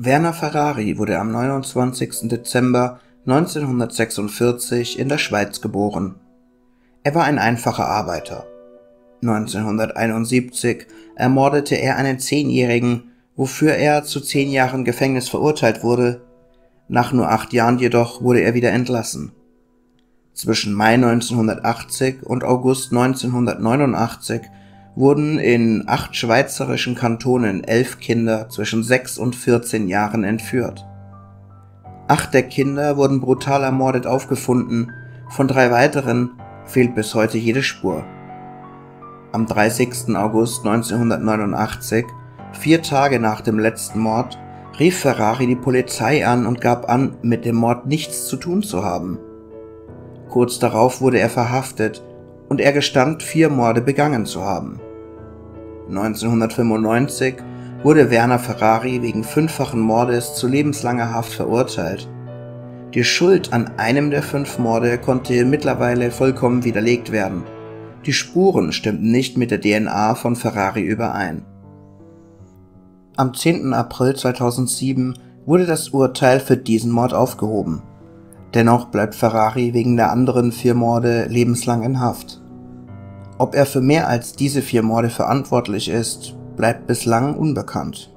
Werner Ferrari wurde am 29. Dezember 1946 in der Schweiz geboren. Er war ein einfacher Arbeiter. 1971 ermordete er einen 10-Jährigen, wofür er zu 10 Jahren Gefängnis verurteilt wurde. Nach nur 8 Jahren jedoch wurde er wieder entlassen. Zwischen Mai 1980 und August 1989 wurden in 8 schweizerischen Kantonen 11 Kinder zwischen 6 und 14 Jahren entführt. 8 der Kinder wurden brutal ermordet aufgefunden, von 3 weiteren fehlt bis heute jede Spur. Am 30. August 1989, 4 Tage nach dem letzten Mord, rief Ferrari die Polizei an und gab an, mit dem Mord nichts zu tun zu haben. Kurz darauf wurde er verhaftet und er gestand, 4 Morde begangen zu haben. 1995 wurde Werner Ferrari wegen 5-fachen Mordes zu lebenslanger Haft verurteilt. Die Schuld an einem der 5 Morde konnte mittlerweile vollkommen widerlegt werden. Die Spuren stimmten nicht mit der DNA von Ferrari überein. Am 10. April 2007 wurde das Urteil für diesen Mord aufgehoben. Dennoch bleibt Ferrari wegen der anderen 4 Morde lebenslang in Haft. Ob er für mehr als diese 4 Morde verantwortlich ist, bleibt bislang unbekannt.